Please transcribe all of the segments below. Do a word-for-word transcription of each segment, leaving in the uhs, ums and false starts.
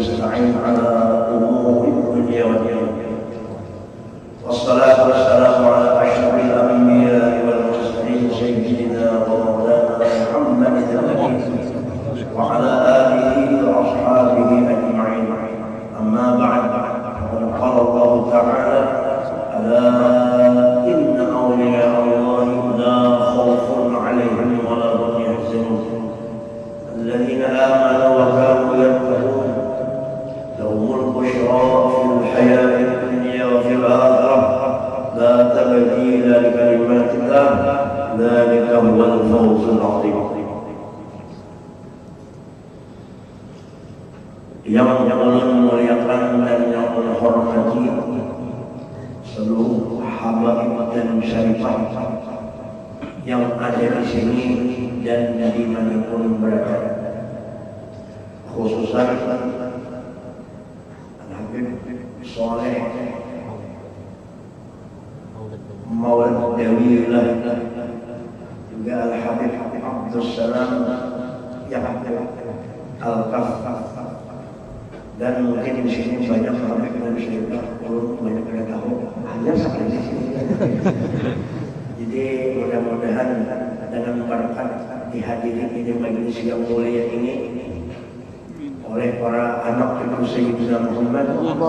nasta'in ala umuri dunya wa din. Wassalatu wassalamu ala asyrafil anbiya'i wal mursalin sayyidina wa maulana Muhammadin wa ala alihi wa ashabihi ajma'in. Amma ba'd. Qala Allah ta'ala ala inna awliya Allah la khawfun 'alaihim wa la hum yahzanun. الذين آمنوا وكانوا يتقون لهم البشرى في الحياة الدنيا وفي الآخرة لا تبديل لكلمات الله ذلك هو الفوز العظيم. Yang memuliakan dan yang menghormati seluruh habaib dan syarifah yang ada di sini dan di manapun berada, khususan Al-Habib Soleh Maulid Dawillah, juga Al-Habib Abdul Salam Yahya Al-Kaf, dan mungkin di sini banyak Habib dan Syekh belum banyak yang tahu, hanya sampai di sini. Jadi mudah-mudahan dengan berkat dihadiri ini majelis yang mulia ini oleh para anak cucu Sayyidina Muhammad,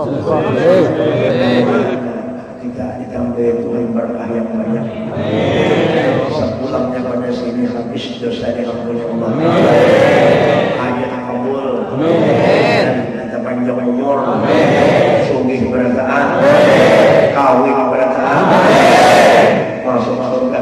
kita ditambah Tuhan berkah yang banyak. Sepulangnya pada sini habis dosa diampuni Allah, hajat kabul, dan kita panjang umur, sugih berataan, kawin berataan, masuk surga.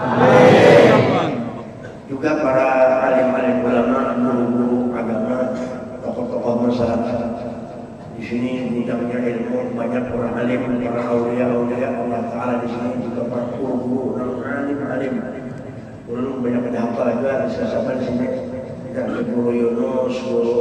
Juga para alim-alim ulama, guru-guru agama, tokoh-tokoh masyarakat. Di sini bidangnya ilmu, banyak orang alim, para aulia-aulia Allah Ta'ala di sini, juga para guru-guru, alim-alim. Guru banyak ada hafal juga, siapa di sini? Ada guru Yunus, guru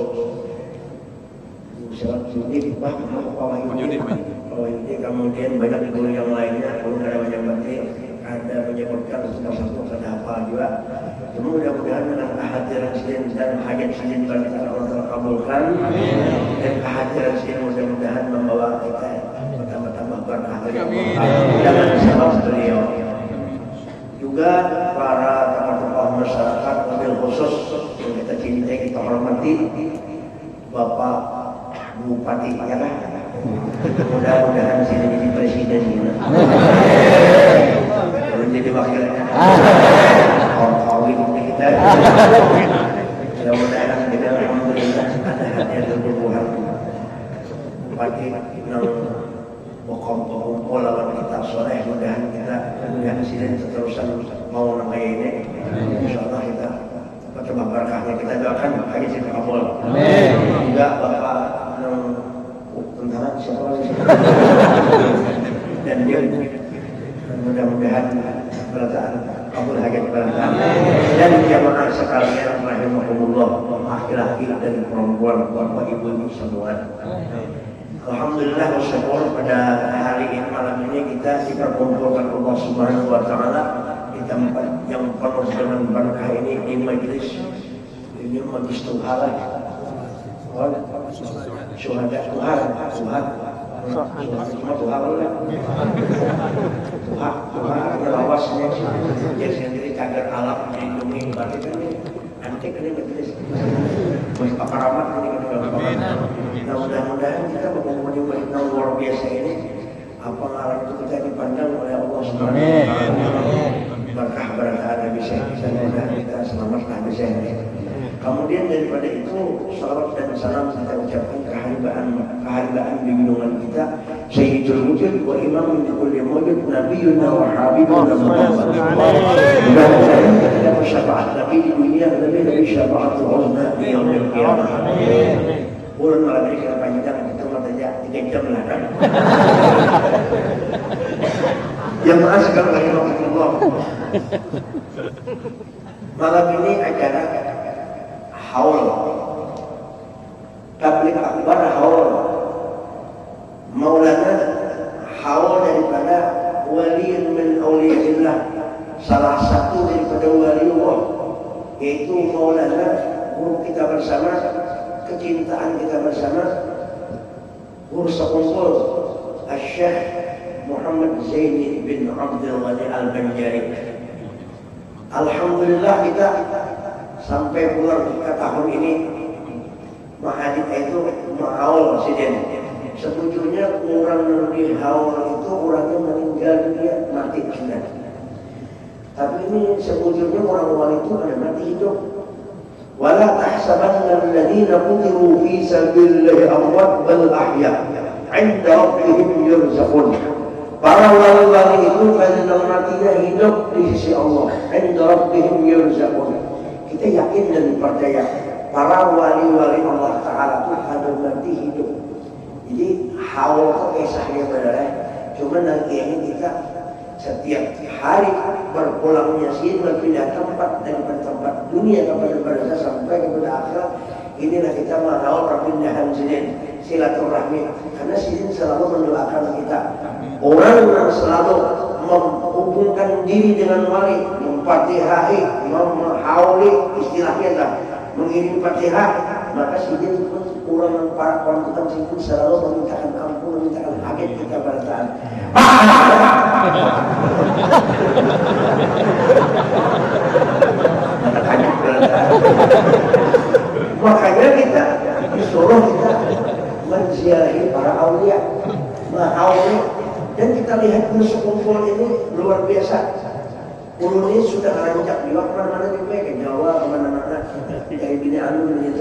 Siapa Yudin, Pak, Pak Yudin, Pak Yudin, kemudian banyak guru yang lainnya, guru ada banyak berarti ada menyebutkan satu-satu ada hafal juga. Mudah-mudahan dengan kehadiran Senin dan hajat Senin bagi Allah terkabulkan, dan kehadiran Senin mudah-mudahan membawa kita bertambah-tambah berkah dari Allah dengan sebab beliau. Juga para tokoh-tokoh masyarakat, wabil khusus yang kita cintai, kita hormati, Bapak Bupati, ya kan? Mudah-mudahan sini jadi presiden juga. Belum jadi wakilnya. Kawin kita. Mudah-mudahan kita alhamdulillah ada hadiah berbuah Bupati yang kumpul lawan kita soleh. Mudah-mudahan kita mudah-mudahan sini seterusan mau namanya ini. Insyaallah kita coba berkahnya kita doakan haji sini kabul. Amin. Juga Bapak tentara siapa lagi? Dan dia mudah-mudahan berataan kabul hajat berataan, dan jamaah sekalian rahimahumullah, laki-laki dan perempuan, bapak ibu semua. Alhamdulillah bersyukur pada hari ini, malam ini kita diperkumpulkan Allah Subhanahu wa Ta'ala di tempat yang penuh dengan berkah ini, di majelis ini, majelis Tuhan, syuhada Tuhan, Tuhan, cuma Tuhan lah, Tuhan, Tuhan ada lawasnya, dia sendiri kader alam melindungi, berarti kan ini antik ini majelis, masih pakaramat ini kan. Nah mudah-mudahan kita mengumpulkan berita luar biasa ini, apa ngarang itu kita dipandang oleh Allah Subhanahu wa Ta'ala, berkah-berkah Nabi Syekh, mudah-mudahan kita selamat Nabi Syekh. Kemudian daripada itu, salawat dan salam kita ucapkan keharibaan keharibaan bimbingan kita Sayyidul Wujud wa Imam Kulli Wujud Nabiyuna wa Habibuna Muhammad. Mudah-mudahan kita dapat syafaat Nabi di dunia, Nabi Nabi syafaatul uzma di yaumil qiyamah. Bulan malam ini kita panjang, kita mau tanya tiga jam lah kan. Yang maha segala rahimahullah. Malam ini acara haul, tabligh akbar haul, Maulana haul daripada wali min awliyaillah, salah satu daripada waliullah, yaitu Maulana guru kita bersama, kecintaan kita bersama, Urus kumpul Syekh Muhammad Zaini bin Abdul Ghani Al-Banjari. Alhamdulillah kita sampai pulang ke tahun ini Mahadid itu ma'aul presiden. Sebetulnya orang di haul itu orangnya meninggal dunia mati sudah. Tapi ini sebetulnya orang wali itu ada mati hidup. Wala tahsabanna alladziina qutilu fi sabilillahi amwat bal ahya 'inda rabbihim yurzaqun. Para wali-wali itu kadang matinya hidup di sisi Allah. 'Inda rabbihim yurzaqun. Kita yakin dan percaya para wali-wali Allah Ta'ala itu ada mati hidup. Jadi haul itu kisahnya benar. Cuma nanti ini kita setiap hari berpulangnya sih berpindah tempat dan bertempat dunia kepada benda sampai kepada akhirat. Inilah kita mengenal perpindahan sini silaturahmi, karena sini selalu mendoakan kita. Orang yang selalu menghubungkan diri dengan wali, memfatihai, menghauli, istilahnya lah, mengirim fatihah, maka sini pun orang para kontukan sini selalu memintakan ampun, memintakan hajat kita pada saat. Makanya kita disuruh kita menziarahi para aulia, mahauli, dan kita lihat sekumpul ini luar biasa. Ulu ini sudah rancak di mana-mana di ke Jawa, kemana-mana dari Bini Anu dan itu.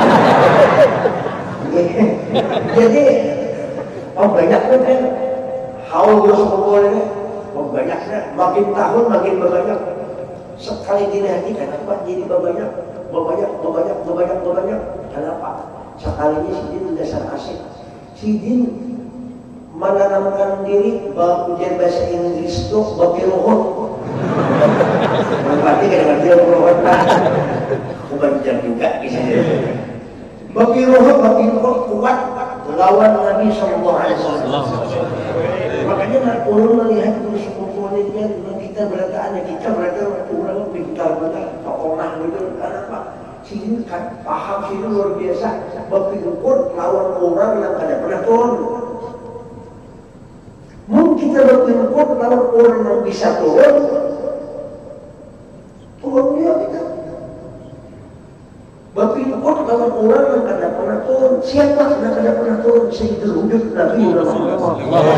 Jadi, oh banyaknya kan haul sekumpul ini, oh banyaknya, makin tahun makin banyak. Sekali dilihat kenapa jadi banyak, banyak, banyak, banyak, banyak. Kenapa? Sekali ini Sidin dasar asik. Sidin menanamkan diri bahwa ujian bahasa Inggris itu babi rohon. Berarti kadang-kadang dia rohon lah. Aku belajar juga di sini. Babi rohon, babi rohon kuat lawan Nabi Sallallahu Alaihi Wasallam. Makanya ulun melihat terus komponennya kita berataannya kita berata orang pintar banget, tokoh gitu. Kenapa? Sini kan paham sini luar biasa. Babi rohon lawan orang yang kada pernah turun. Mungkin kita berpindah lawan orang yang bisa turun, turunnya kita. Berpindah lawan orang yang tidak pernah turun. Siapa yang tidak pernah turun? Sayyidul Wujud Nabi Muhammad.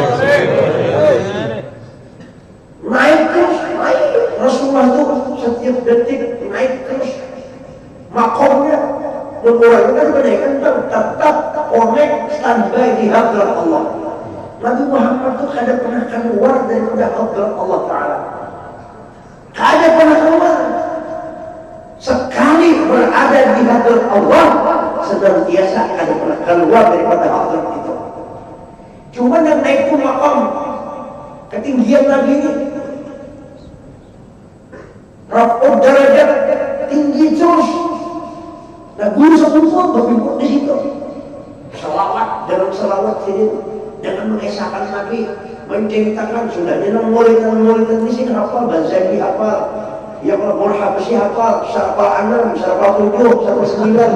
Naik terus, naik. Rasulullah itu setiap detik naik terus. Makomnya, yang orang itu menaikkan tetap connect standby di hadirat Allah. Nabi Muhammad itu kada pernah keluar daripada hadirat Allah Ta'ala. Kada pernah keluar. Sekali berada di hadirat Allah, senantiasa kada pernah keluar daripada hadirat itu. Cuma yang naik itu makam ketinggian Nabi ini. Raf'ud darajat tinggi terus. Nah guru sekumpul berkumpul di situ. Selawat dalam selawat sini. Jangan mengesahkan Nabi, menceritakan sudah jangan murid-murid di sini hafal, Bazali hafal, ya kalau Murh Habsyi hafal, Syarfal Anam, Syarfal Tujuh, Syarfal Sembilan.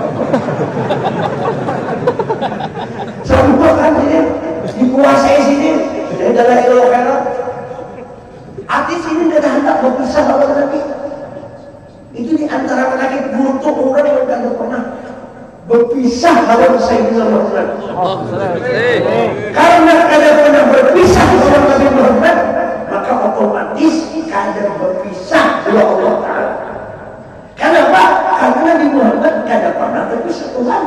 Semua kan sini dikuasai sini dari dalam ilmu khairat. Artis ini tidak hendak berpisah lawan Nabi. Itu di antara penyakit buruk orang yang tidak pernah berpisah lawan Sayyidina Muhammad. Karena kada pernah berpisah lawan Nabi Muhammad, maka otomatis kada berpisah dengan Allah Ta'ala. Kenapa? Karena Nabi Muhammad kada pernah berpisah Tuhan.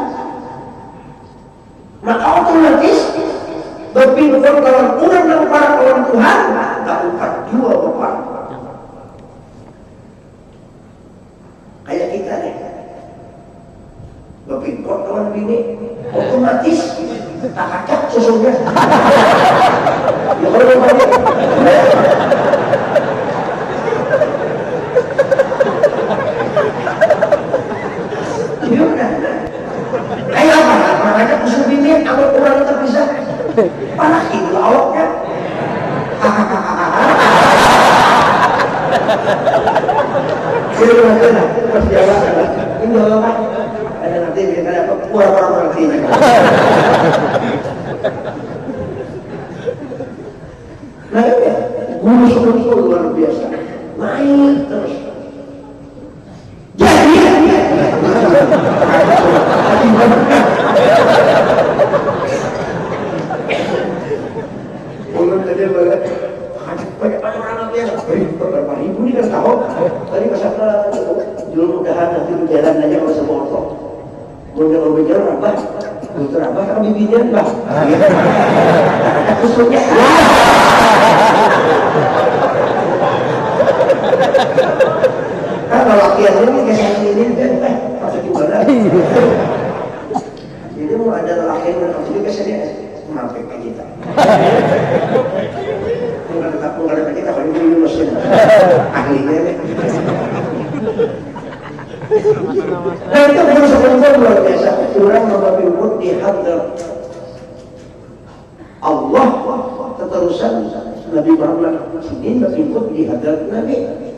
Maka otomatis berpindah lawan orang yang para lawan Tuhan, tak empat dua bapak. Kayak kita nih. Berpindah kawan bini otomatis tak kacak susunya. Ya kalau banyak ya udah kayak apa? Makanya usul bini kalau orang itu bisa panas itu awaknya. Kira-kira lah pas jalan ini apa? Ada nanti ada apa? Kurang-kurang nanti. kultur apa kalau bibinya bah ada kusutnya kan kalau kian ini kayak ini eh masuk gimana jadi mau ada laki yang masuk juga sini mampir ke kita nggak ada nggak ada kita kalau ini mesin ahlinya nih. Nah itu benar sebenarnya luar biasa. Orang memperlukan di hadrat Allah keterusan Nabi Muhammad ini berikut di hadrat Nabi.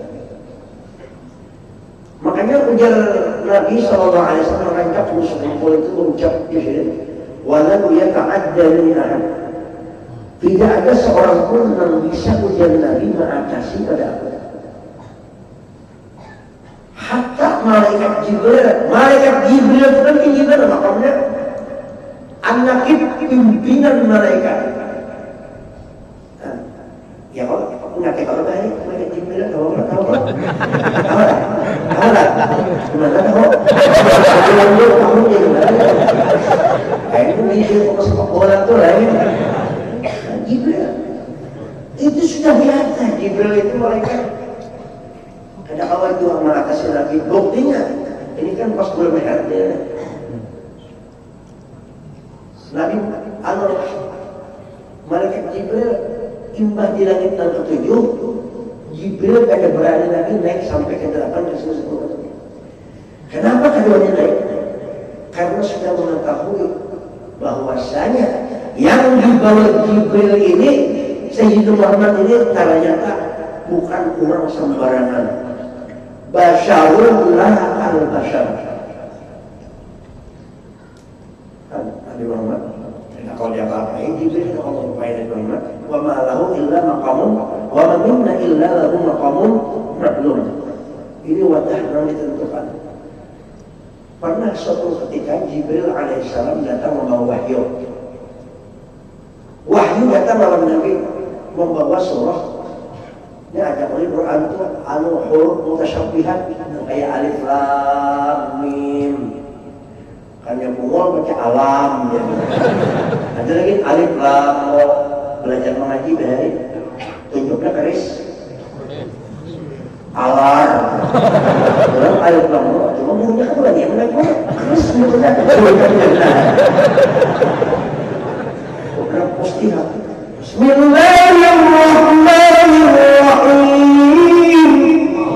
Makanya ujar Nabi Sallallahu Alaihi Wasallam mengangkat musuh kumpul itu berucap di sini, walau yata'adda min ahad. Tidak ada seorang pun yang bisa ujar Nabi mengatasi pada aku. Hatta malaikat Jibril, malaikat Jibril itu kan Jibril makamnya anak pimpinan malaikat. Nah, ya kalau nggak kayak kalau baik malaikat Jibril tahu nggak tahu nggak tahu lah, tahu lah, gimana tahu? Sebelum dia tahu dia gimana? Kayak itu dia kalau sepak bola tuh lain. Jibril itu sudah biasa. Jibril itu malaikat. Ada awal juga mengatasi lagi buktinya. Ini kan pas bulan Mi'rajnya. Nabi anu malaikat Jibril imbah di langit yang ketujuh. Jibril kada berani lagi naik sampai ke delapan ke sepuluh. Kenapa keduanya naik? Karena sudah mengetahui bahwasanya yang dibawa Jibril ini Sayyidina Muhammad ini ternyata bukan orang sembarangan. Basyarun lah al-basyar. Kan Nabi Muhammad nah, kalau dia apa-apain Jibril kalau Allah lupain Nabi Muhammad wa ma lahu illa maqamun wa ma minna illa lahu maqamun ma'lum. Ini wadah yang ditentukan. Pernah suatu ketika Jibril alaihissalam datang membawa wahyu. Wahyu datang malam Nabi membawa surah. Ini ada oleh Quran itu anu huruf mutasyabihat kayak alif lam mim. Kan yang bungol baca alam ya. Ada lagi alif lam belajar mengaji dari tunjuknya keris alar. Orang alif lam cuma bunyinya kan lagi yang menaik keris bunyinya. Bukan postihat. Bismillahirrahmanirrahim.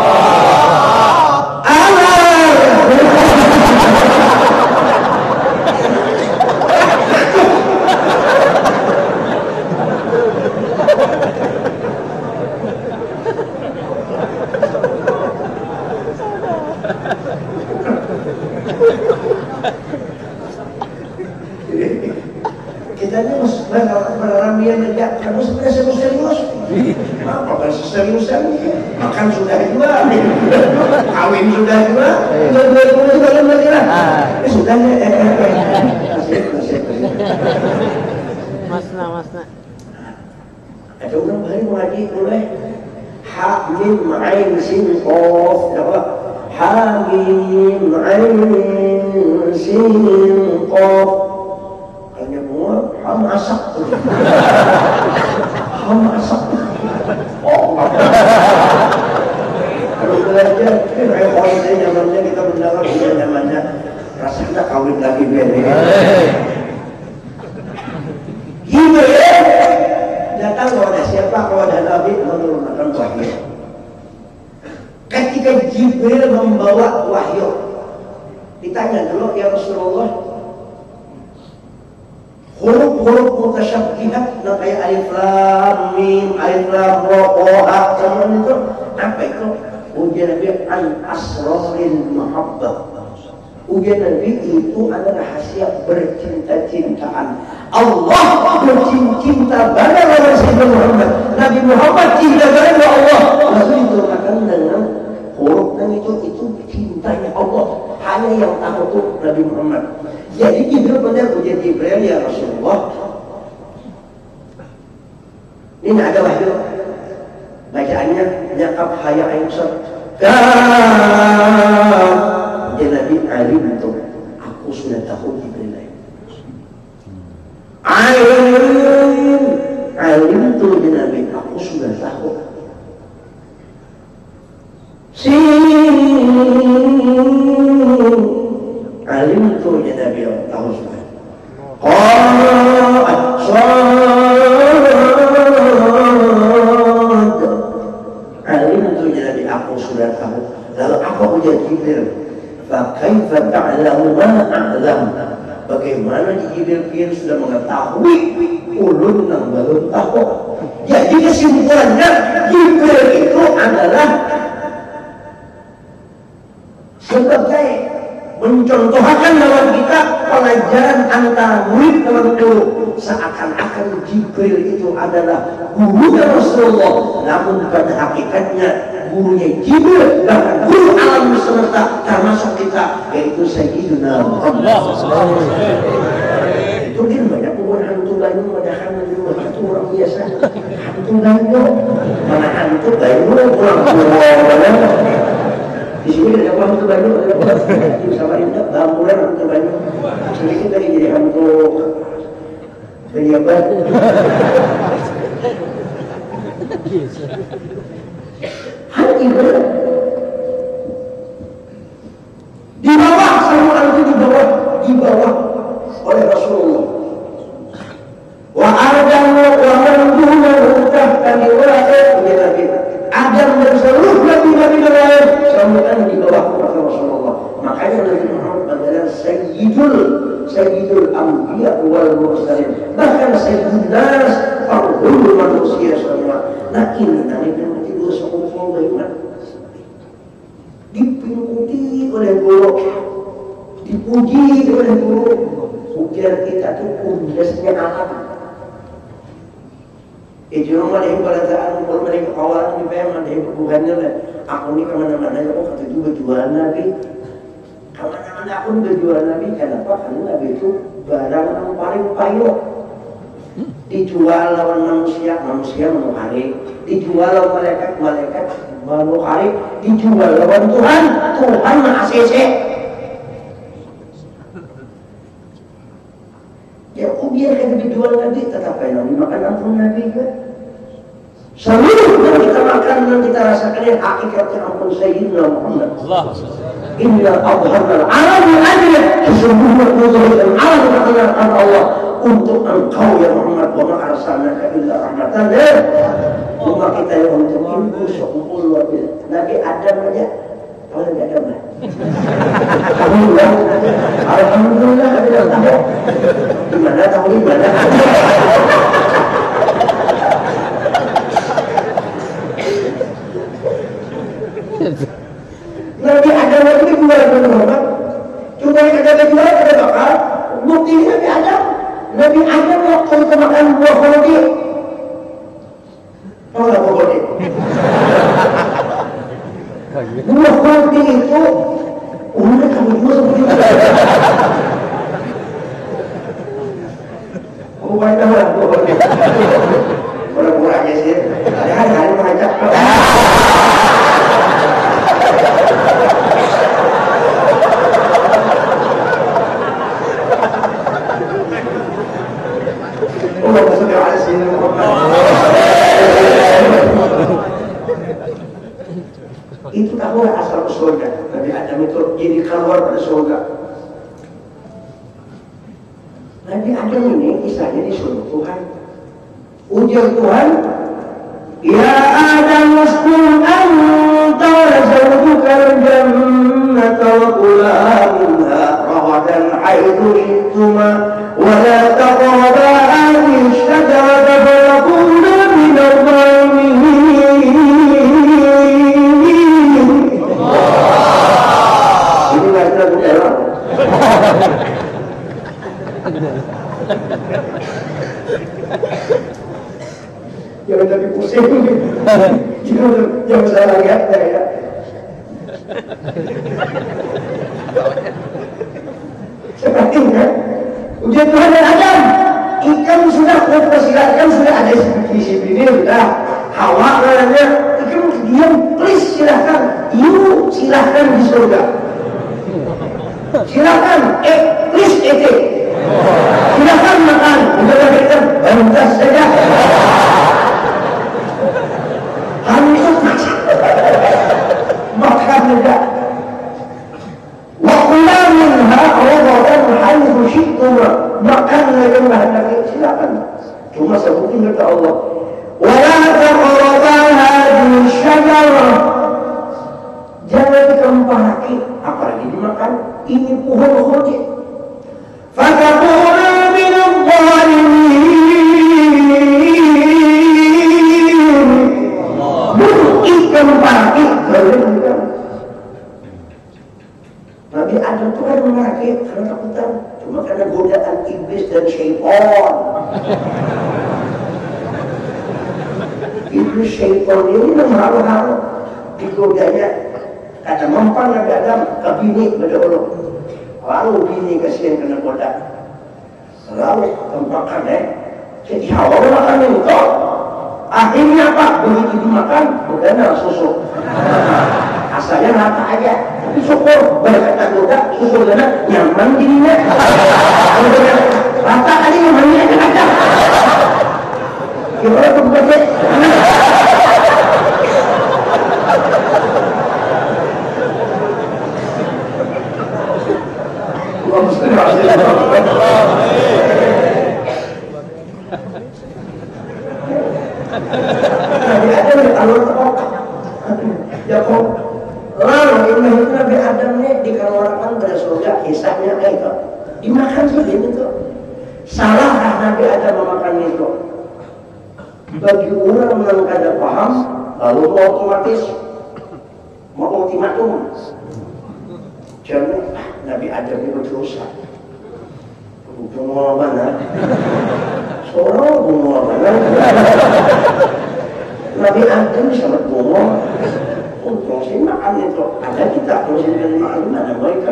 Kita ini meramian aja, kamu sebenarnya serius. Apa kan seriusan? Makan sudah juga, kawin sudah juga, dua-dua puluh tahun lagi lah. Eh sudah ya, eh eh eh. Masih masih. Masna masna. Ada orang baru mengaji mulai ha mim ain sin qaf, apa? Ha mim ain sin qaf. Hanya semua ham asak. Ham asak. Oh. Kalau belajar kayak orang zamannya kita mendengar dia zamannya rasanya kawin lagi bene. Gimana? Datang kepada siapa? Kepada Nabi menurunkan wahyu. Ketika Jibril membawa wahyu, ditanya dulu ya Rasulullah, huruf-huruf mutasyabihat yang kayak alif lam mim, alif lam ra, qa, semua itu apa itu? Ujian Nabi an asraril mahabbah. Ujian Nabi itu adalah rahasia bercinta-cintaan. Allah bercinta pada Rasulullah Muhammad. Nabi Muhammad cinta pada Allah. Lalu diturunkan dengan huruf dan itu itu cintanya Allah. Hanya yang tahu itu Nabi Muhammad. Jadi Jibril benar ujian Jibril ya Rasulullah. Ini ada wahyu. Bacaannya nyakap haya ainsur. Kaf. Dia Nabi alim itu. Aku sudah tahu Jibril. Alim, alim itu Nabi, aku sudah tahu. Sin, alim itu Nabi, aku tahu sudah. Qad, sad, alim itu Nabi, aku sudah tahu. Lalu apa ujar Jibril? Fa kaifa ta'lamu ma a'lam? Bagaimana Jibril sudah mengetahui ulun yang belum tahu. Jadi kesimpulannya Jibril itu adalah sebagai mencontohkan dalam kita pelajaran antara murid dengan guru. Seakan-akan Jibril itu adalah gurunya Rasulullah, namun pada hakikatnya gurunya Jibril bahkan guru alam semesta termasuk kita, yaitu Sayyidina Muhammad. Itu dia banyak bukan hantu banyu, ada hantu hantu orang biasa, hantu banyu, mana hantu banyu orang tua. Di sini ada hantu banyu, ada hantu sama indah, bambulan hantu banyu. Sedikit lagi jadi hantu penyabar. Hati benar. Di bawah semua itu di bawah, di bawah oleh Rasulullah. Wa Adam wa man dunahu tahta liwa'i Adam dan seluruh nabi-nabi lain semuanya di bawah kata Rasulullah. Makanya Nabi Muhammad adalah Sayyidul Sayyidul Anbiya wal Mursalin. Bahkan Sayyidul Nas, penghulu manusia semua. Nah ini Nabi Muhammad itu seorang beriman. Dipuji oleh guru, dipuji oleh guru. Ujian kita itu pundasnya alam. Itu yang ada yang balataan, kalau mereka kawalan di P M ada yang perbuahannya lah. Aku ni kemana-mana ya, oh kata juga jualan Nabi. Kemana-mana aku juga jualan Nabi. Kenapa? Karena Nabi itu barang yang paling payo. Dijual lawan manusia, manusia menuhari. Dijual lawan malaikat, malaikat menuhari. Dijual lawan Tuhan, Tuhan mengakses. Ya, oh biarkan dijual Nabi, tetapi Nabi makan ampun Nabi kan. Seluruh yang kita makan dan kita rasakan yang hakikatnya ampun Sayyidina Muhammad. Inna adharnal alami adil. Sesungguhnya menjadikan alam kebenaran Allah untuk engkau ya Muhammad. Wa ma arsalnaka illa rahmatan lil alamin. Cuma kita yang untuk ibu sekumpul wabil. Nabi Adam aja, kalau Nabi Adam lah. Alhamdulillah, Alhamdulillah Nabi Adam tahu. Gimana tahu di mana? Nabi Adam itu dijual dengan Muhammad. Cuma yang ada dijual ada bakal. Buktinya Nabi Adam. Nabi Adam waktu itu makan buah khuldi. Tahu nggak buah khuldi? Buah khuldi itu udah kamu jual begitu. Oh banyak lah buah khuldi. Pura-pura aja sih. Hari-hari mengajak. Itu tahu asal surga. Nabi Adam itu jadi keluar pada surga. Nabi Adam ini kisahnya disuruh Tuhan. Ujar Tuhan, Ya Adam uskun anta wa zawjuka al-jannata wa kula minha ragadan haitsu shi'tuma wa la taqraba hadhihi ash-shajarata fatakuna min adh-dhalimin. Ini lagu dalam. Jangan jadi pusing. Jangan salah lihatnya ya. Sepertinya ujian Tuhan dan Adam. Ikan sudah mempersilakan, sudah ada disiplin sudah. Hawa namanya, ikan diam, please silahkan. You silahkan di surga. Silahkan, eh please ete. Silahkan makan. makan lagi menghendaki, silakan. Cuma sebutin kata Allah, wala taqraba hadhihi syajarah, jangan dikempaki, apalagi dimakan. Ini pohon khuldi. Fatakuna minadh dhalimin, bukan kempaki, berlebihan. Nabi Adam itu kan menyakit karena takutan, cuma karena godaan iblis dan syaitan. Iblis syaitan ini mengharu-haru digodanya, kata mempan Nabi Adam ke bini pada Allah. Lalu bini kasihan kena goda, lalu tempakan eh, jadi hawa makan itu. Akhirnya apa? Begitu dimakan, godanya susu. Asalnya rata aja, tapi syukur berkata goda, syukur dana nyaman dirinya. Rata aja nyamannya aja aja. Gimana tuh buatnya? Nabi Adam ditalur otak. Ya kok. Lalu ini Nabi Adam ini dikeluarkan dari surga, kisahnya itu dimakan saja itu. Salahkah Nabi Adam memakan itu? Bagi orang yang kada paham, lalu mau otomatis mau ultimatum. Jangan Nabi Adam itu berdosa. Bunga mana? Seorang bunga mana? Nabi Adam sangat bunga. Untung sih makan itu. Ada kita kalau sih dari makan mana mereka?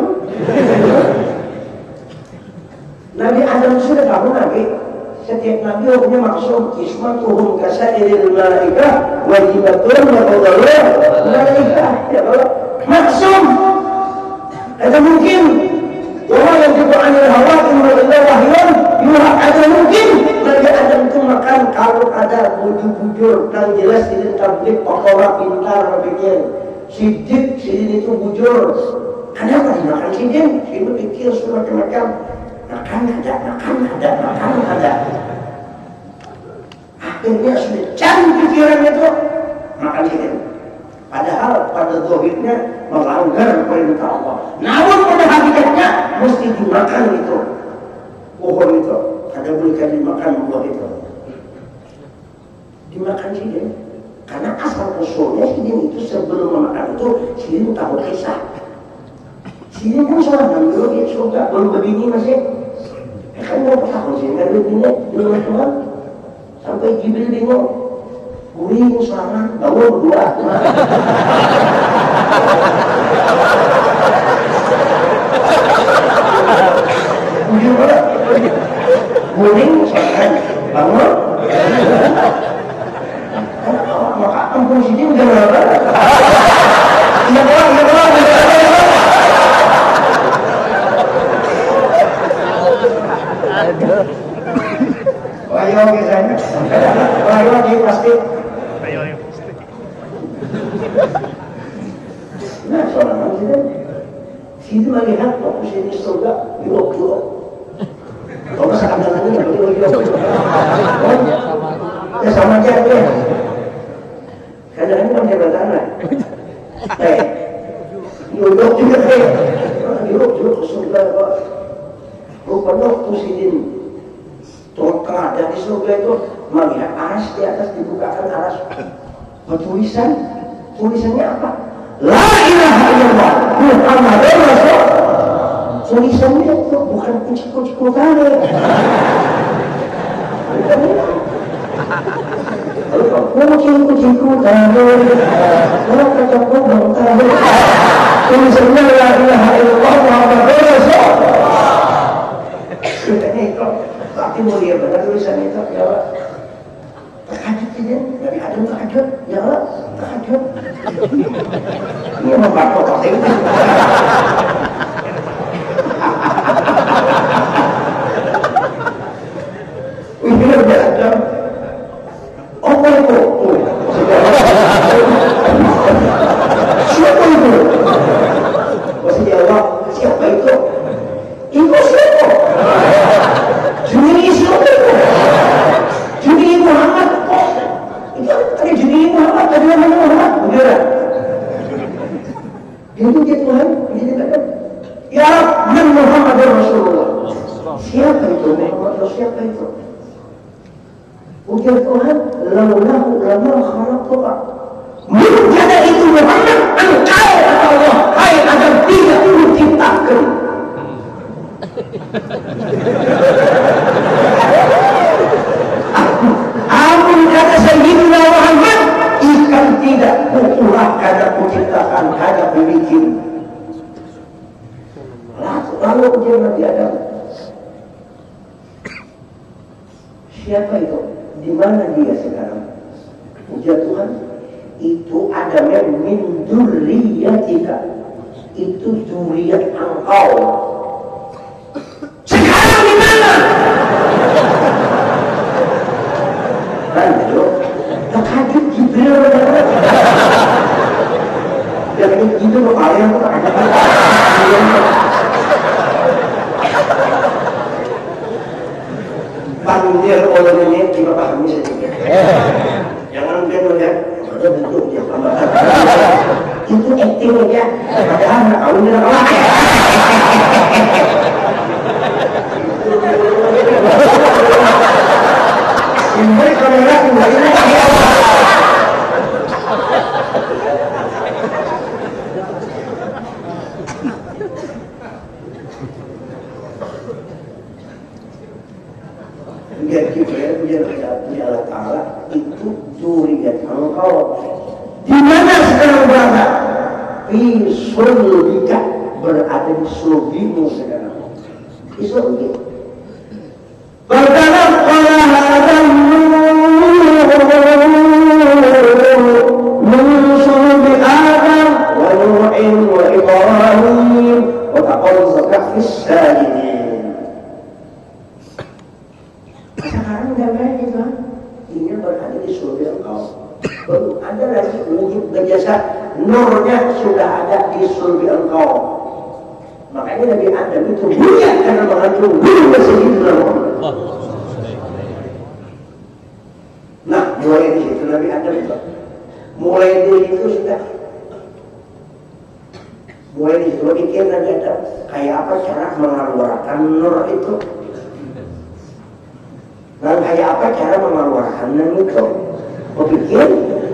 Nabi Adam sudah tahu Nabi. Setiap Nabi punya maksud ismatuhum kasairil malaikah wajibatun wa qadallah malaikah. Ya Allah. Maksud. Ada mungkin orang yang dibuat hawa inna illa wahyun yuha, ada mungkin Nabi Adam itu makan kalau ada bujur-bujur dan jelas ini tablik pokoknya pintar pikir sidik sidin itu bujur. Kenapa dimakan sidin? Sidin pikir semua macam-macam. Makan ada, makan ada, makan ada. Akhirnya sudah canggih pikiran itu makan sidin. Padahal pada zahirnya melanggar perintah Allah. Namun pada hakikatnya mesti dimakan itu pohon itu. Kada boleh dimakan buah itu. Dimakan sidin. Karena asal usulnya sidin itu sebelum memakan itu sidin tahu kisah. Sidin kan seorang dulu dia surga belum berbini masih. Ya kan berapa tahun sidin kan berbini dengan Tuhan sampai Jibril bingung. Guring serangan, bangun berdua. Guring serangan, bangun. Maka ampun sini udah berapa? Iya orang, iya orang. Ayo kisahnya. Ayo dia pasti. Nah, seorang manusia sini melihat fokus ini surga, yuk-yuk. Kalau sekarang ini yuk-yuk. Ya sama aja ya. Kadang-kadang kan jabatan lah. Eh, yuk-yuk juga eh. Yuk-yuk ke surga kok. Rupanya kusidin tengah dari surga itu melihat aras di atas, dibukakan aras. Tulisan, tulisannya apa? La ilaha illallah Muhammadur Rasul. Tulisannya itu bukan kunci-kunci kutane. Kunci-kunci kutane. Kalau kata kubang tadi, tulisannya la ilaha illallah Muhammadur Rasul. Tulisannya itu, tapi mulia benar tulisannya itu, ya Allah. Terkajut saja, dari Adam terkajut, ya Allah, terkajut. Ini membantu kota itu. Ini udah ada. Apa itu? Siapa itu? Maksudnya Allah, siapa itu? Ibu siapa? siapa itu? Ujar Tuhan, laulahu lama khalaqtuka. Mungkin itu Muhammad, engkau kata Allah, hai Adam tidak perlu ciptakan. Amun kata Sayyidina Muhammad, ikan tidak kuulah kada kuciptakan, kada kubikin. Lalu ujar Nabi Adam, siapa itu? Di mana dia sekarang? Ujar Tuhan, itu Adam min dzurriyyatika, itu zuriat engkau. Sekarang di mana? Kan itu terkejut Jibril. Dia ini gitu loh kalian tuh ada. Panggil olehnya kita pahami saja. Jangan dia melihat ada bentuknya tambahan. Itu acting aja. Padahal nak kawin dengan orang. Ini kamera kembali lagi. Dia Jibril punya Allah Ta'ala itu zuriat engkau. Di mana sekarang berada? Fi sulbika, berada di sulbimu sekarang. Di sulbi. Berdalam qala hadam min sulbi Adam wa Nuhin wa Ibrahim wa taqazzaka fis sajidin. Sekarang udah banyak kan? Ini berada di surga engkau. Baru ada lagi wujud berjasa, nurnya sudah ada di surga engkau. Makanya Nabi Adam itu mulia karena mengandung nur Sayyidina Muhammad. Nah, mulai di situ Nabi Adam itu, mulai dari itu sudah, mulai di situ pikir Nabi Adam kayak apa cara mengeluarkan nur itu. Dan kayak apa cara mengeluarkan itu? Berpikir.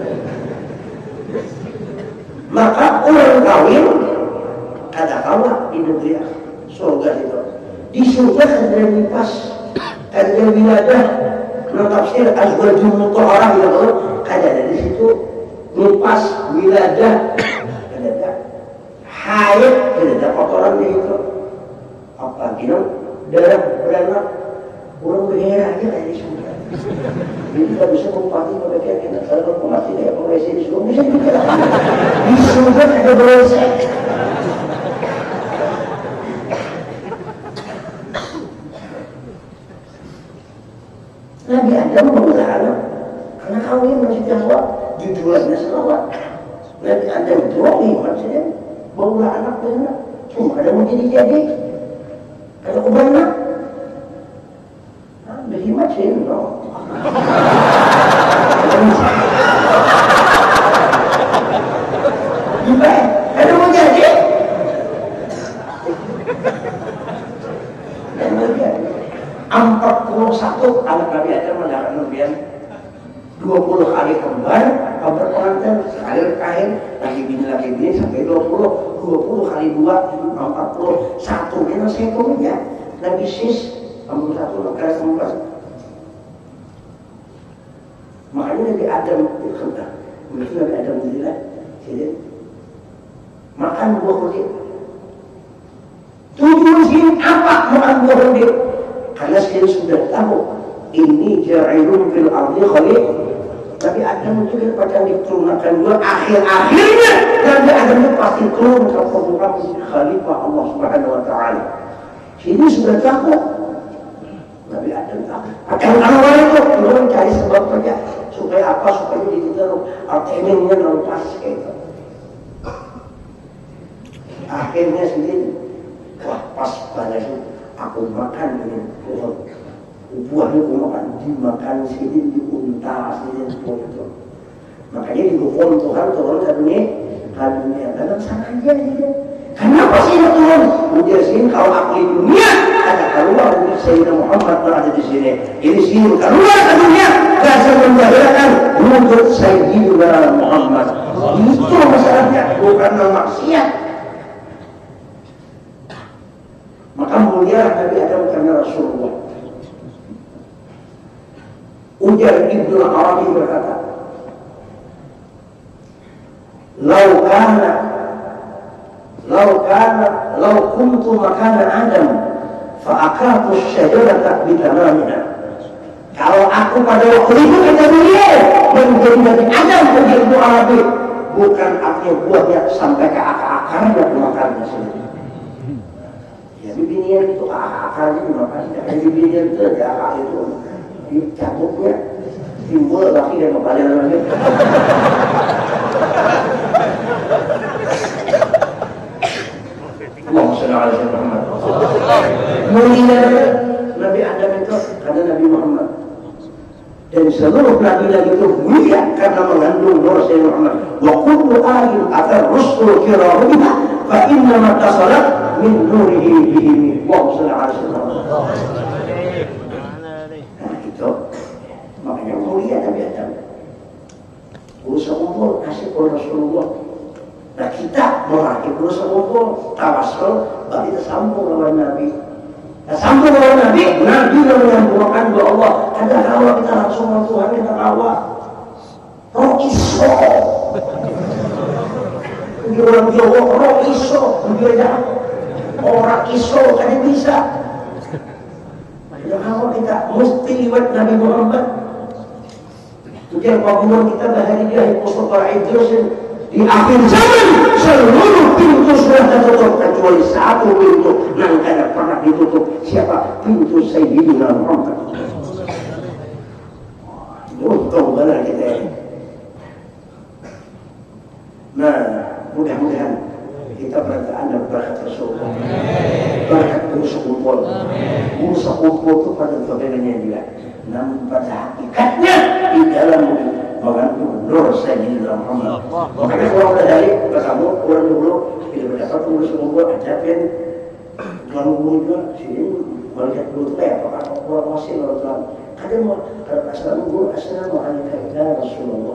Maka orang kawin kata kawan di negeri surga itu. Di surga ada nipas, ada wiladah. Tafsir azwajul mutahharah ya Allah, ada di situ nipas, wiladah, ada haid, ada kotoran itu. Apa gitu? Darah beranak. Orang berheran aja kayak di surga. Jadi tidak bisa bupati mereka kita kalau bupati kayak profesi di surga bisa juga. Di surga ada berasa. Nabi Adam membawa anak karena kawin masih jawab judulnya selawat. Nabi Adam itu maksudnya bawa anak benar. Cuma ada mau jadi jadi. Kalau kebanyak beri macam no. Gimana? Ada mau jadi? empat puluh satu anak Nabi Adam mendapat kemudian dua puluh kali kembar, kabar pengantin, sekali kain, lagi bini lagi bini sampai dua puluh, dua puluh kali dua, empat puluh satu. Ini saya punya Nabi Sis. Kamu satu negara sempat. Makanya Nabi Adam berkata, mungkin Nabi Adam bilang, jadi makan buah kulit. Tujuan apa makan buah kulit? Karena saya sudah tahu ini ja'ilun fil ardi khalif. Nabi Adam juga pada diturunkan dua akhir-akhirnya Nabi Adam itu pasti turun ke program khalifah Allah Subhanahu Wa Taala. Sini sudah tahu. Nabi Adam tak akan awal itu belum cari sebab kerja supaya apa supaya ditaruh artinya lepas gitu. Akhirnya sendiri wah pas pada itu aku makan dengan pohon buahnya aku makan dimakan sini diunta sini itu. Makanya di pohon Tuhan turun ke dunia ke dunia dalam sana aja gitu. Kenapa sih ini turun? Ujar sini kalau aku di dunia ada keluar untuk Sayyidina Muhammad berada di sini. Ini sini keluar ke dunia rasa menjadikan untuk Sayyidina Muhammad. Itu masalahnya, bukan maksiat. Maka mulia Nabi Adam karena Rasulullah. Ujar Ibnu Arabi berkata, "Lau kana Lau kana lau kuntu makana Adam fa akatu syajarata bitamamiha." Kalau aku pada waktu itu kata beliau menjadi Nabi Adam menjadi Ibnu Arabi, bukan artinya buahnya sampai ke akar-akarnya pemakannya sendiri. Ya bibinian itu akar-akarnya dimakan, dan bibinian itu ada akar itu dicabutnya timbul lagi dan kembali lagi. Allahumma shalli ala sayyidina Muhammad. Mulia Nabi Adam itu karena Nabi Muhammad. Dan seluruh nabi lagi itu mulia karena mengandung nur Sayyidina Muhammad. Wa kullu ayin atar rusul kiramuha fa inna ma tasalat min nurihi bihim. Allahumma shalli ala sayyidina Muhammad. Nah gitu. Makanya mulia Nabi Adam. Usaha umur kasih kepada Rasulullah. Nah kita merakit usaha umur tawasul bagi tersambung dengan Nabi. Nah, sambung dengan Nabi, Nabi yang menyambungkan doa Allah. Ada kalau kita langsung dengan Tuhan kita kawal. Roh iso. Ini orang Jawa, roh iso. Orang iso, kan bisa. Ada kalau kita mesti lewat Nabi Muhammad. Tujuan pembunuhan kita bahari dia Mustafa Idrusin. Di akhir zaman seluruh pintu sudah tertutup kecuali satu pintu yang tidak pernah ditutup. Siapa? Pintu Sayyidina Muhammad. Untung benar kita ini. Nah, mudah-mudahan kita berada dan berkat Rasulullah. Berkat musuh kumpul. Musuh kumpul itu pada kebenarannya juga. Namun pada hakikatnya di dalam mengandung nur Sayyidina Muhammad. Makanya orang dari bertemu orang dulu bila mendapat musuh kumpul ada kan ganggu juga sini melihat dulu itu apa apa orang wasil orang tua. Kadang mau kalau assalamualaikum assalamualaikum ya Rasulullah.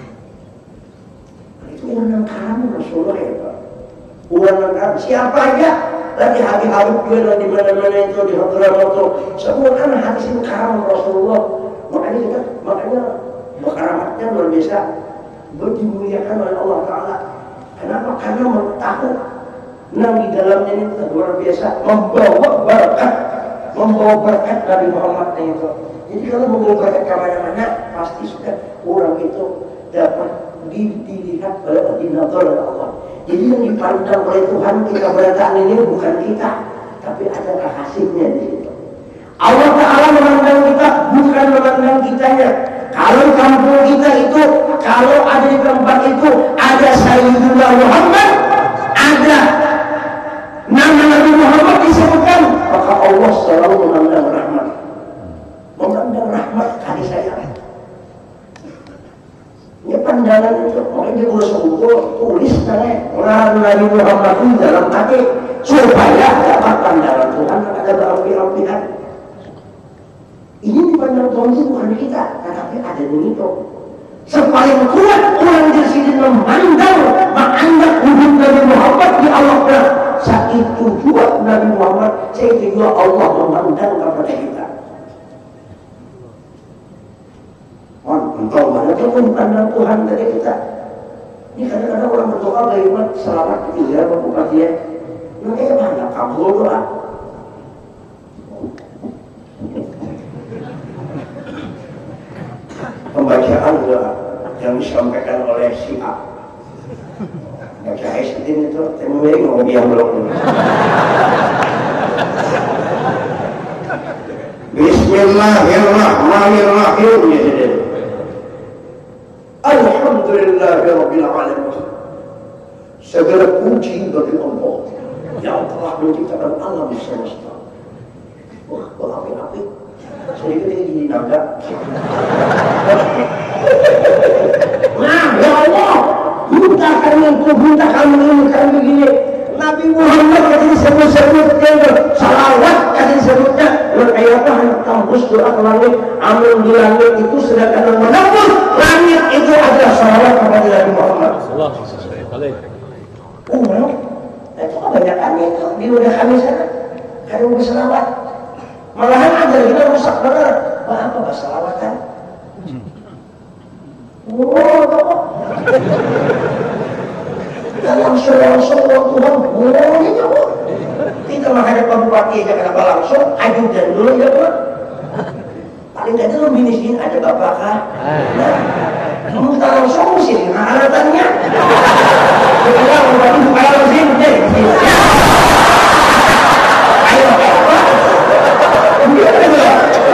Itu orang kamu Rasulullah ya Pak. Orang kamu siapa aja lagi hati-hati juga di mana-mana itu di hotel motor semua kan hati itu karam Rasulullah. Makanya kita makanya keramatnya luar biasa dimuliakan oleh Allah Ta'ala. Kenapa? Karena tahu nah di dalamnya itu luar biasa membawa berkat membawa berkat Nabi Muhammad itu. Jadi kalau membawa berkat kemana-mana pasti sudah orang itu dapat dilihat oleh dinazar oleh Allah. Jadi yang dipandang oleh Tuhan kita berataan ini bukan kita, tapi ada hasilnya di situ. Allah Ta'ala memandang kita bukan memandang kitanya. Kalau kampung kita itu, kalau ada di tempat itu ada Sayyidina Muhammad, ada nama Nabi Muhammad disebutkan, maka Allah selalu memandang rahmat, memandang rahmat kasih sayang. Ini pandangan itu, makanya dia urus buku, tulis namanya Nabi Muhammad itu dalam hati supaya dapat pandangan Tuhan ada berapi-apian. Ini dipandang Tuhan itu bukan kita, tetapi ada di itu. Sepaling kuat orang di sini memandang, menganggap hidup Nabi Muhammad di Allah benar. Saat itu juga Nabi Muhammad, saat itu juga Allah memandang kepada kita. Engkau mana pun dipandang Tuhan dari kita. Ini kadang-kadang orang berdoa bagaimana selamat ketiga berbuka dia. Nah, mana kabul doa. Pembacaan doa yang disampaikan oleh si A. Baca Aisyah itu, temui ngomong yang belum. Bismillahirrahmanirrahim. Alhamdulillahirabbil alamin. Segala puji bagi Allah yang telah menciptakan alam semesta. Wah, berapi-api. Saya ini di naga. Nah, ya Allah, minta kami itu, minta kami ini, kami begini. Nabi Muhammad kata disebut-sebutnya salawat kata disebutnya berkaitan dengan tembus doa ke langit. Amin di langit itu sedangkan menembus langit itu adalah salawat kepada Nabi Muhammad. Oh, nah, itu kebanyakannya itu di udah kami sana ada berselawat. Malahan ada lagi rusak benar. Wah, apa berselawatan? Oh, kok langsung langsung Tuhan boleh ya Bu. Kita menghadap Pak Bupati aja kenapa langsung ajudan dulu ya Bu. Paling tidak itu miskin ada bapak kah? Nah, kita langsung sih alatannya. Kita Bupati bukan langsung deh. Ayo apa? Dia ada.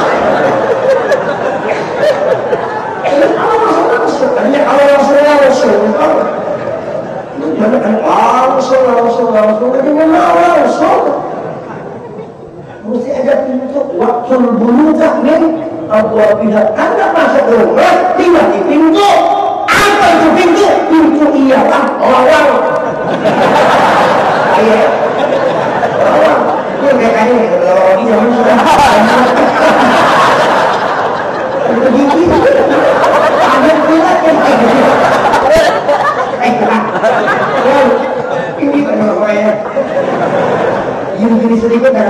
Kalau langsung langsung, kalau langsung langsung. Jangan langsung, langsung, langsung, jangan langsung. Mesti ada pintu waktu bulughah min abwabiha. Anda masuk rumah, tinggal di pintu. Apa itu pintu? Pintu ialah lawang. Ayo, lawang. Ini kayak kayaknya lawang ini yang sudah. Begini, ada pilat yang kayak gitu. Ini kan namanya gini-gini sedikit dan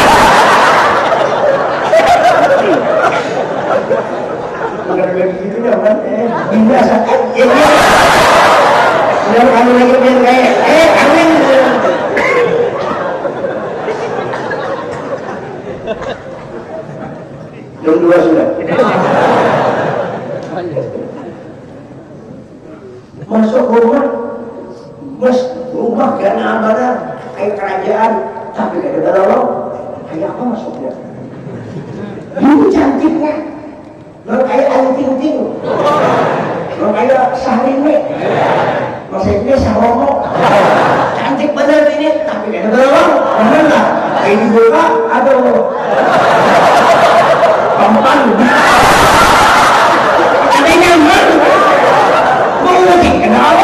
bukan begitu ya kan eh biasa ya sudah kamu lagi biar kayak eh amin jam dua sudah masuk rumah mas rumah gak ada kayak kerajaan tapi gak ada lorong kayak apa masuknya ini cantiknya nggak kayak ayu ting-ting nggak kayak Syahrini maksudnya Syahomo cantik bener ini tapi gak ada lorong bener lah kayak dibuka aduh pampan ada nyaman mau lagi kenal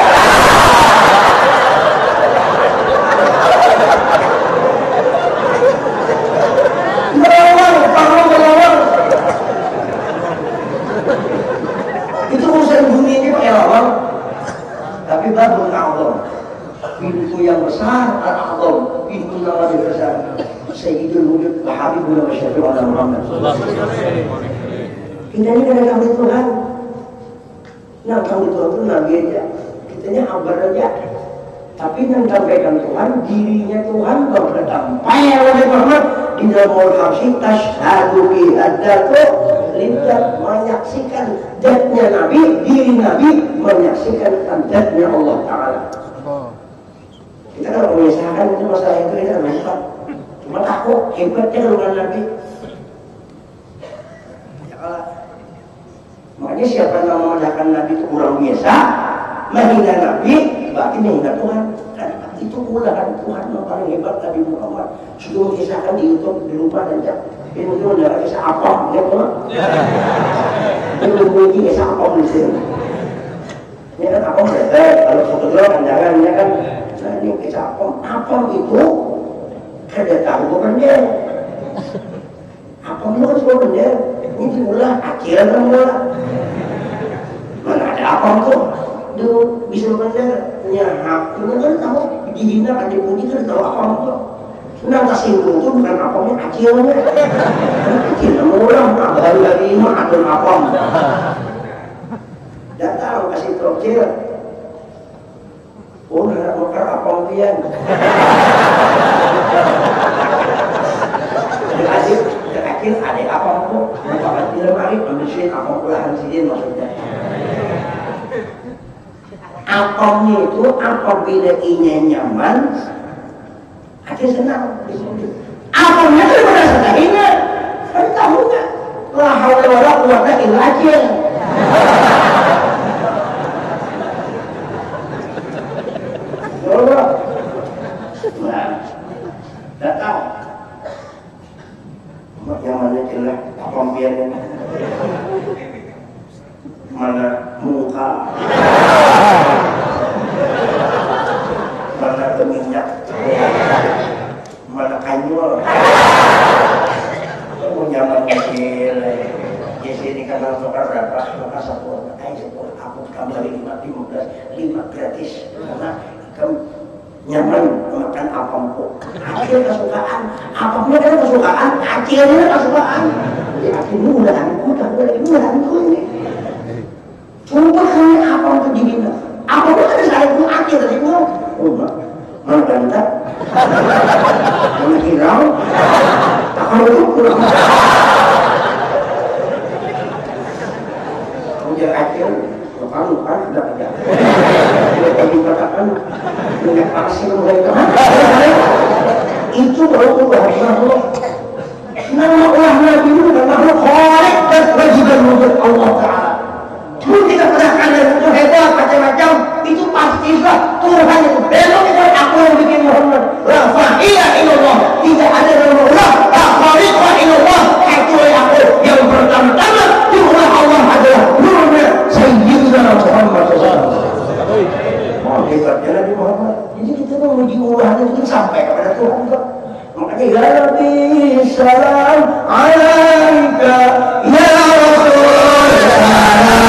tapi babul a'zam pintu yang besar al-a'zam pintu yang lebih besar Sayyidul Wujud wa Habibul wa Syafi'ul Muhammad kita ini kadang kami Tuhan nah kami Tuhan itu Nabi aja kitanya kabar aja tapi yang sampaikan Tuhan dirinya Tuhan bersampai oleh Muhammad di dalam al-Habsyi tashhadu bi hadatu lintas menyaksikan zatnya Nabi, diri Nabi menyaksikan zatnya Allah Ta'ala. Kita kalau mengisahkan itu masalah itu kita nampak. Cuma aku hebatnya dengan Nabi. Makanya siapa yang memandangkan Nabi itu kurang biasa, menghina Nabi, berarti menghina Tuhan. Kan itu ulahan Tuhan yang paling hebat Nabi Muhammad. Sudah mengisahkan di YouTube di rumah dan jam. Ini mungkin udah kisah apa, ya Pak? Ini belum mungkin kisah apa di sini. Ini kan apa berarti kalau sebetulnya pandangannya kan, nah ini kisah apa? Apa itu? Kada tahu bener. Apa itu semua bener? Ini ulah akhiran semua. Mana ada apa itu? Dulu bisa bener. Nyahap, ini kan tahu dihina kan dipuji kan tahu apa itu? Senang tersinggung itu bukan apamnya kecilnya kecil orang baru dari mah ada apam datang kasih kecil oh nak makan apam pian kasih kecil ada apam tuh makan di lemari ambil sih apam pulahan sidin maksudnya apamnya itu apabila inya nyaman hati senang apanya itu merasa tak ingat kan tahu nggak la haula wala quwwata illa billah nah datang yang mana jelas apa biarnya mana muka mana minyak mana kanyol. Mau nyaman kecil. Di sini karena sokar berapa? Maka satu aja satu aku kembali lima lima belas lima gratis karena kamu nyaman makan apapun. Akil kesukaan, apapun kan kesukaan, akilnya kesukaan. Ya akil udah aku tak boleh udah aku ini. Coba kami apa untuk dibina? Apapun ada saya pun akil tadi mau. Oh mana ganteng? Mana hirau? Tak kalau itu pulang. Ujar akil, lupa lupa sudah ada. Tidak tadi katakan minyak pasir mereka. Itu baru bahasa Allah. Nama Allah Nabi itu adalah makhluk khalik dan kewajiban menurut Allah Taala. Pun kita pernah kalian itu hebat macam-macam, itu pastilah Tuhan itu. Belum itu aku yang bikin Muhammad. La fa'ilah illallah. Tidak ada nama Allah. La khaliqah illallah. Kecuali aku yang pertama-tama Tuhan Allah adalah nurnya Sayyidina Muhammad shallallahu alaihi wasallam. Oh hebatnya Nabi Muhammad. Jadi kita memuji Allah itu sampai kepada Tuhan kok. Makanya ya Rabbi salam alaika ya Rasulullah.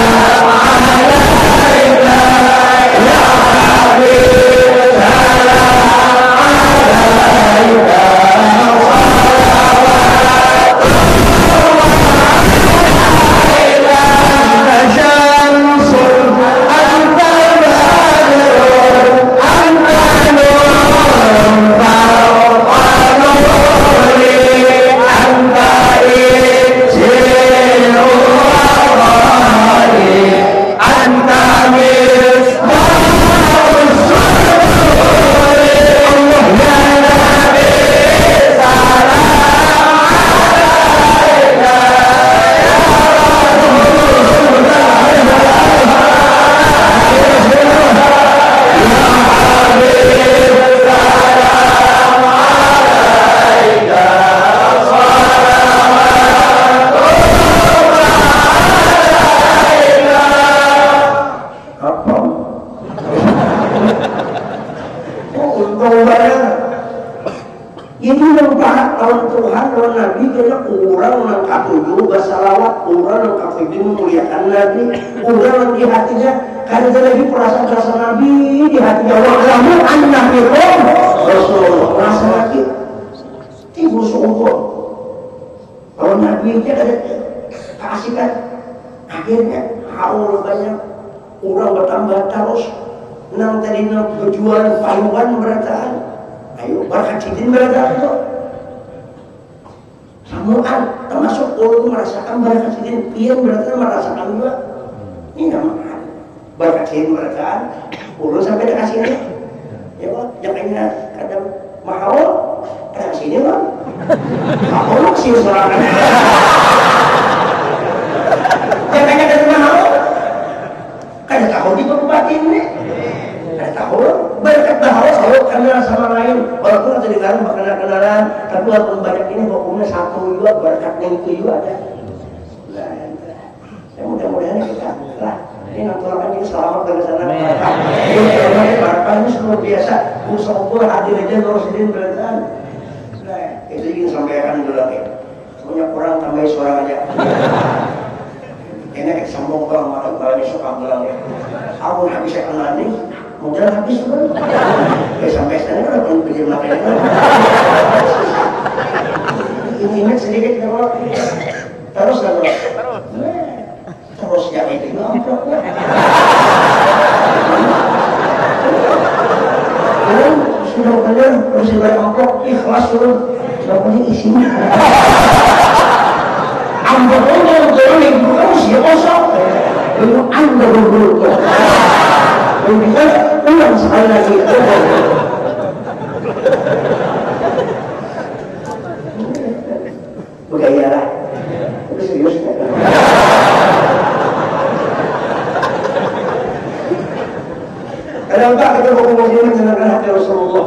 Kenapa kita hukum muslimin menyenangkan hati Rasulullah?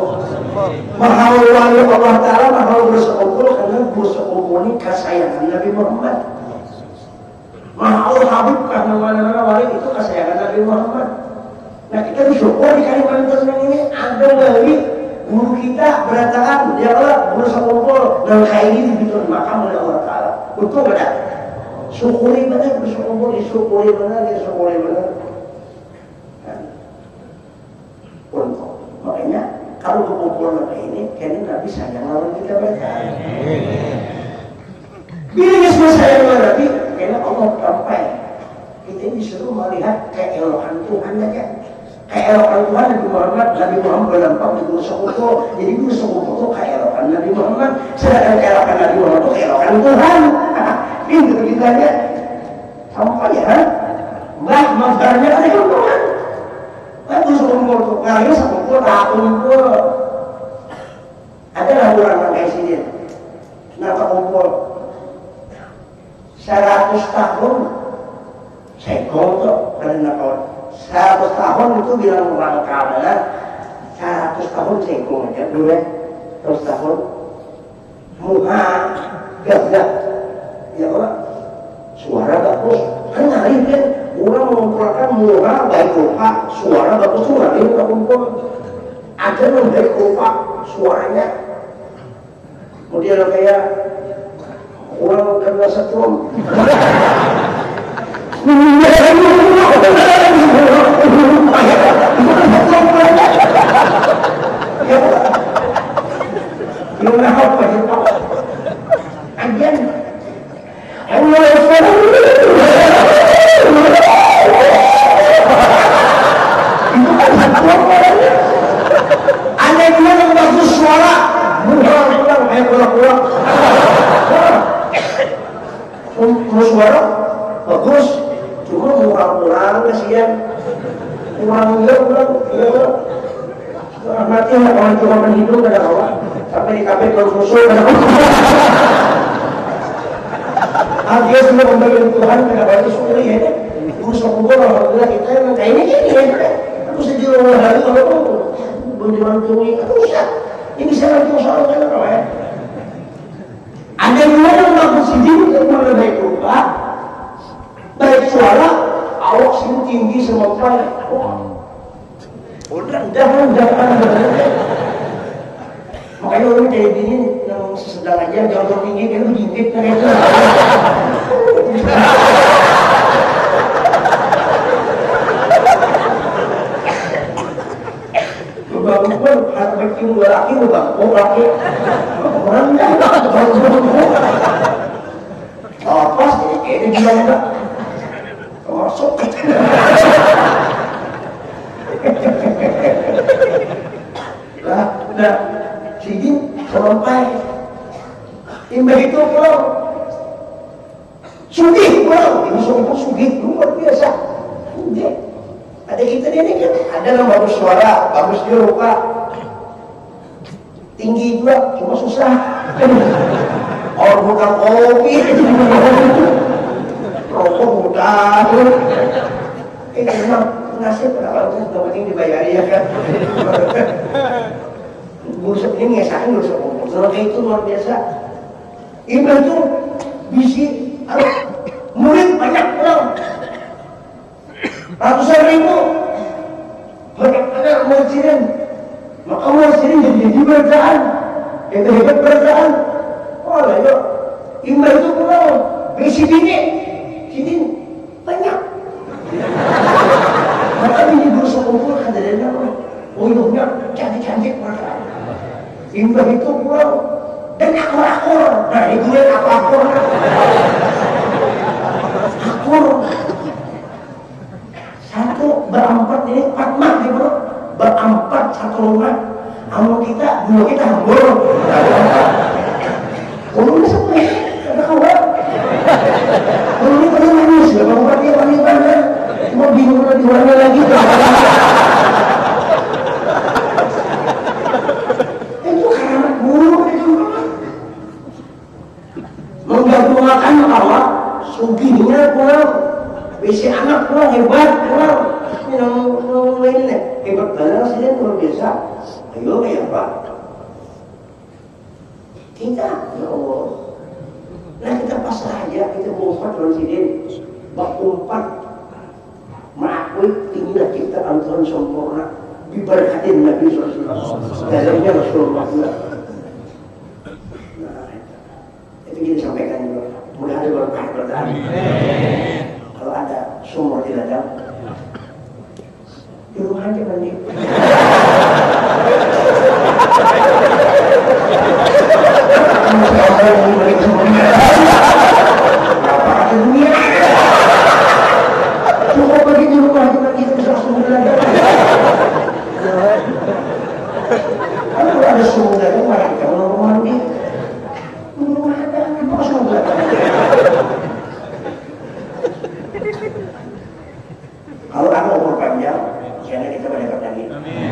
Maha wali Allah Ta'ala, maha bersekumpul karena bersekumpul ini kesayangan Nabi Muhammad. Maha Allah Habib karena mana-mana wali itu kesayangan Nabi Muhammad. Nah kita bersyukur di kalimantan ini ada wali guru kita berantakan, dia Allah guru sekumpul dan kayak ini diberikan makam oleh Allah Ta'ala. Betul nggak? Syukuri benar, bersyukur, disyukuri benar, disyukuri benar. Untuk makanya kalau berkumpul kayak ini, kayaknya Nabi sayang lawan kita berkah. Bila semua sayang lawan Nabi, kayaknya Allah sampai kita ini disuruh melihat keelokan Tuhan aja. Keelokan Tuhan Nabi Muhammad, Nabi Muhammad bernampak di guru sekumpul. Jadi guru sekumpul itu keelokan Nabi Muhammad, sedangkan keelokan Nabi Muhammad itu keelokan Tuhan. Ini begitu sampai ya, mbak mazharnya kan itu Tuhan. Kan guru sekumpul itu, ngalir sekumpul, tak kumpul. Adalah orang kayak sini, kenapa kumpul? Seratus tahun, saya kontrol karena kawan. Seratus tahun itu bilang orang kalah. Seratus tahun sengkong aja dulu ya. Seratus tahun muha gagah ya Allah, suara bagus kan hari kan orang mengumpulkan muha baik rupa, suara bagus tuh hari kita kumpul ada yang baik rupa suaranya kemudian kayak orang kena setrum gimana apa ya Pak? Agen Allah itu kan satu ada juga yang bagus suara pulang-pulang kayak pulang-pulang mau suara bagus cuma pulang-pulang kasihan pulang-pulang mati lah orang cuma menhidup ada kawan sampai di kafe kalau musuh ada kawan dia sudah membagikan Tuhan pada batu suri ya guru sekumpul alhamdulillah kita yang kayak ini gini ya aku sedih orang hari kalau berjuang tunggu aku usah ini bisa langsung soal kan ya ada juga yang bagus sedih yang mulai baik rupa baik suara awak sini tinggi semampai udah jangan jangan makanya orang kayak gini yang sedang aja jangan tinggi kan begini kan itu bangun pun harus bikin dua laki bukan oh laki orang enggak oh pas jadi kayaknya bilang enggak masuk lah udah sini sampai imbah itu pulang sugih pulang ini sungguh sugih luar biasa sugih ada kita ini kan ada yang bagus suara bagus dia rupa tinggi juga cuma susah orang bukan kopi rokok mudah ini memang nasib kalau kita penting dibayari ya kan guru ini ngesahin guru sekumpul soalnya itu luar biasa imbah itu bisi murid banyak orang ratusan ribu banyak banyak murid maka murid jadi jadi berdaan hebat-hebat berdaan oh lah yuk imbah itu pulang bisi bini sini banyak maka ini guru sekumpul kan dari nama oh hidupnya cantik-cantik mereka imbah itu pulang dan akur-akur nah itu yang akur-akur akur satu berempat ini empat mak nih bro berempat satu rumah amal kita dua kita hambur umumnya semua ada kawan umumnya pernah manis ya kalau dia manis banget mau bingung lagi warna lagi itu karena guru menggabungkan Allah sugihnya pulang bisi anak pulang hebat pulang ini yang ini hebat banget sih luar biasa ayo kayak apa kita ya Allah nah kita pasrah aja kita mengumpat dalam sini mengumpat mengakui tinggilah kita Tuhan sempurna diberkatin Nabi shallallahu alaihi wasallam. Dalamnya Rasulullah. Nah, itu kita sampaikan juga. Mudah-mudahan berkah bertahan. Kalau ada sumur di ladang, di rumah aja mandi. Cukup pergi di rumah kita kita bisa sumur ladang. Kalau ada sumur ladang, mari kita menolong mandi. Di rumah ada, apa sumur ladang? Kalau ada umur panjang, jangan kita mendekat lagi.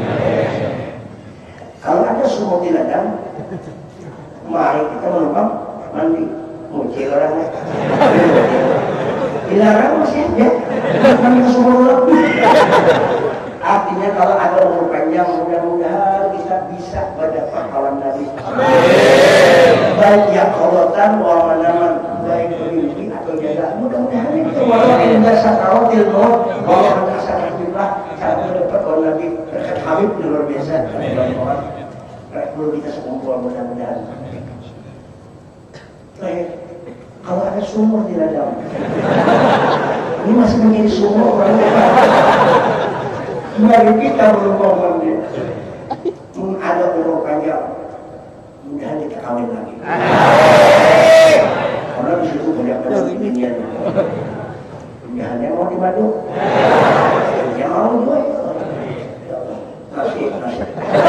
Kalau ada sumur di ladang, mari kita menumpang mandi. Muncul orangnya. Dilarang masih aja. Mandi ke sumur lebih. Artinya kalau ada umur panjang, mudah-mudahan kita bisa pada pahlawan Nabi. Baik yang kholotan, wa manaman, baik bermimpi atau jaga. Mudah-mudahan kita walau indah sakaratil maut, walau indah sakaratillah, saat mendapat kalau Nabi berkat Habib luar biasa. Perlu kita sekumpul mudah-mudahan. Baik, kalau ada sumur di ladang, ini masih menjadi sumur orang mari kita berlomba mandi. Ada umur panjang, mudah kita kawin lagi. Karena di situ banyak-banyak binian. Mudahannya mau dimadu, yang mau juga. Nasib, nasib.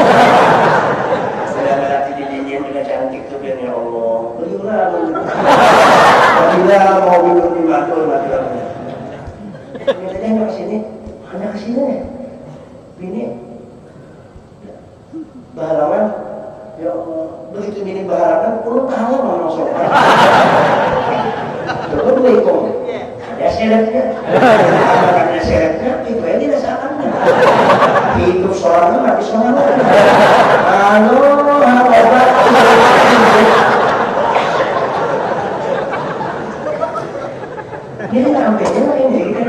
Saya berarti di binian juga cantik tuh ya Allah. Berilah, berilah mau minum di madu, madu. Ini aja ke sini, hanya ke sini nih. Bini baharawan, ya Allah, begitu bini baharawan, perlu tahu mana sopan. Assalamualaikum. Ada syaratnya, ada syaratnya, itu yang dirasakan. Hidup seorang mati seorang. Halo, obat. Ini sampai ini ini.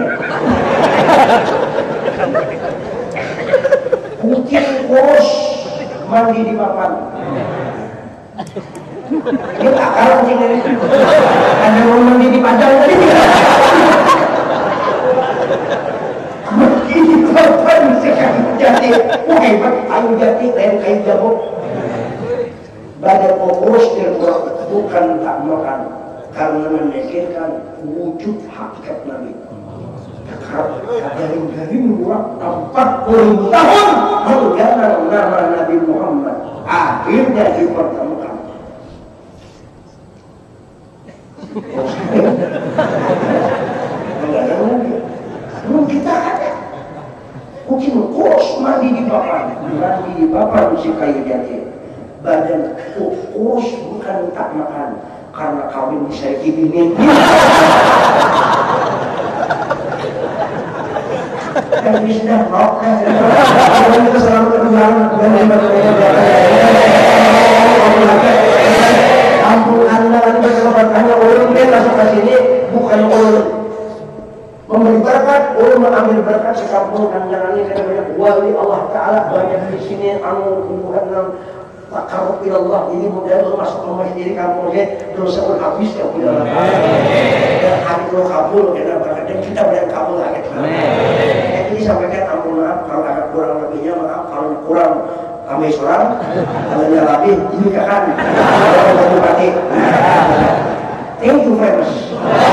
Kucing kurus mandi di papan. Ini tak kalah kucing ini. Ada mau mandi di padang tadi. Mandi di papan sekarang jati. Wah hebat, kayu jati, lain kayu jabuk. Badan kurus terkurang bukan tak makan, karena memikirkan wujud hakikat Nabi. Garing-garing dua empat puluh tahun mengenal nama Nabi Muhammad, akhirnya dipertemukan. Mengenal Nabi, belum kita ada. Kucing kurus mandi di papan, mandi di papan si kayu jati. Badan kurus bukan tak makan, karena kawin bisa dibinin. Dan sudah rock dan kita selalu terulang ampun anda nanti bersobat hanya ulun dia masuk ke sini bukan ulun memberi berkat, ulun mengambil berkat sekampung dan jangan ini karena banyak wali Allah Ta'ala banyak di sini anu hubungan takarrub ila Allah. Ini mudah masuk rumah sendiri kampungnya dosa pun habis ya punya Allah. Dan hati lo kabul karena berkat dan kita berang kabul lagi. Jadi sampaikan ampun maaf kalau ada kurang lebihnya, maaf kalau kurang kami seorang, kalau dia lebih ini kan kalau bupati. Thank you very much.